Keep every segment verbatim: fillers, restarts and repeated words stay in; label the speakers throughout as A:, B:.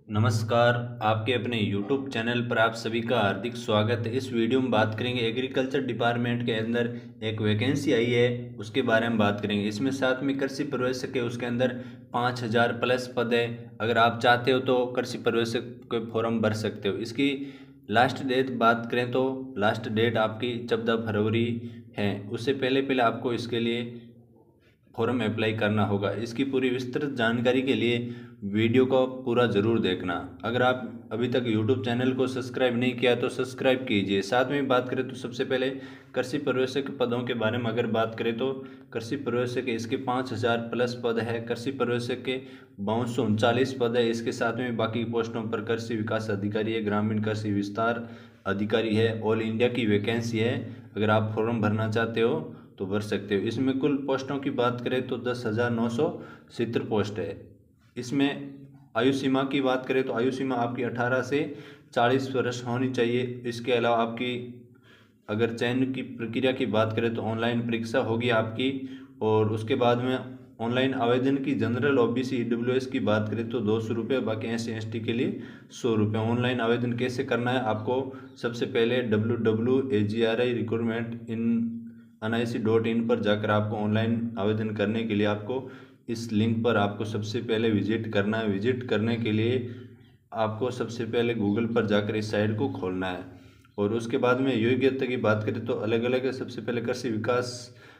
A: नमस्कार। आपके अपने यूट्यूब चैनल पर आप सभी का हार्दिक स्वागत है। इस वीडियो में बात करेंगे एग्रीकल्चर डिपार्टमेंट के अंदर एक वैकेंसी आई है, उसके बारे में बात करेंगे। इसमें साथ में कृषि पर्यवेक्षक के उसके अंदर पाँच हज़ार प्लस पद है। अगर आप चाहते हो तो कृषि पर्यवेक्षक के फॉर्म भर सकते हो। इसकी लास्ट डेट बात करें तो लास्ट डेट आपकी चौदह फरवरी है। उससे पहले पहले आपको इसके लिए फॉर्म अप्लाई करना होगा। इसकी पूरी विस्तृत जानकारी के लिए वीडियो को पूरा ज़रूर देखना। अगर आप अभी तक यूट्यूब चैनल को सब्सक्राइब नहीं किया तो सब्सक्राइब कीजिए। साथ में बात करें तो सबसे पहले कृषि पर्यवेक्षक पदों के बारे में अगर बात करें तो कृषि पर्यवेक्षक के इसके पाँच हज़ार प्लस पद है। कृषि पर्यवेक्षक के बावन सौ उनचालीस पद है। इसके साथ में बाकी पोस्टों पर कृषि विकास अधिकारी है, ग्रामीण कृषि विस्तार अधिकारी है। ऑल इंडिया की वैकेंसी है। अगर आप फॉर्म भरना चाहते हो तो भर सकते हो। इसमें कुल पोस्टों की बात करें तो दस हज़ार नौ सौ सत्तर पोस्ट है। इसमें आयु सीमा की बात करें तो आयु सीमा आपकी अठारह से चालीस वर्ष होनी चाहिए। इसके अलावा आपकी अगर चयन की प्रक्रिया की बात करें तो ऑनलाइन परीक्षा होगी आपकी, और उसके बाद में ऑनलाइन आवेदन की जनरल ओबीसी ईडब्ल्यूएस की बात करें तो दो सौ रुपये, बाकी एस सी एस टी के लिए सौ रुपये। ऑनलाइन आवेदन कैसे करना है, आपको सबसे पहले W W A G R I recruitment in N I C dot in पर जाकर आपको ऑनलाइन आवेदन करने के लिए आपको इस लिंक पर आपको सबसे पहले विजिट करना है। विजिट करने के लिए आपको सबसे पहले गूगल पर जाकर इस साइट को खोलना है, और उसके बाद में योग्यता की बात करें तो अलग अलग है। सबसे पहले कृषि विकास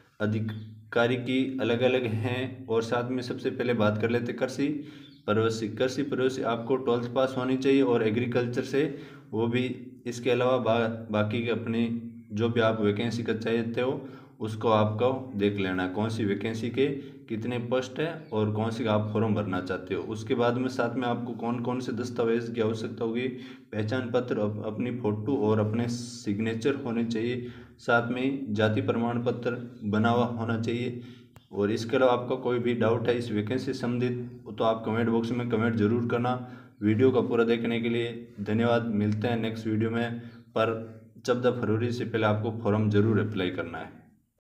A: अधिकारी की अलग अलग हैं, और साथ में सबसे पहले बात कर लेते कृषि पर्यवेक्षक। कृषि पर्यवेक्षक आपको ट्वेल्थ पास होनी चाहिए और एग्रीकल्चर से, वो भी। इसके अलावा बा, बाकी के अपनी जो भी आप वैकेंसी का चाहते हो उसको आपको देख लेना है, कौन सी वैकेंसी के कितने पोस्ट है और कौन सी आप फॉर्म भरना चाहते हो। उसके बाद में साथ में आपको कौन कौन से दस्तावेज की आवश्यकता होगी, पहचान पत्र, अपनी फ़ोटो और अपने सिग्नेचर होने चाहिए। साथ में जाति प्रमाण पत्र बना हुआ होना चाहिए। और इसके अलावा आपका कोई भी डाउट है इस वैकेंसी से संबंधित तो आप कमेंट बॉक्स में कमेंट जरूर करना। वीडियो का पूरा देखने के लिए धन्यवाद। मिलते हैं नेक्स्ट वीडियो में, पर चौदह फरवरी से पहले आपको फॉर्म जरूर अप्लाई करना है।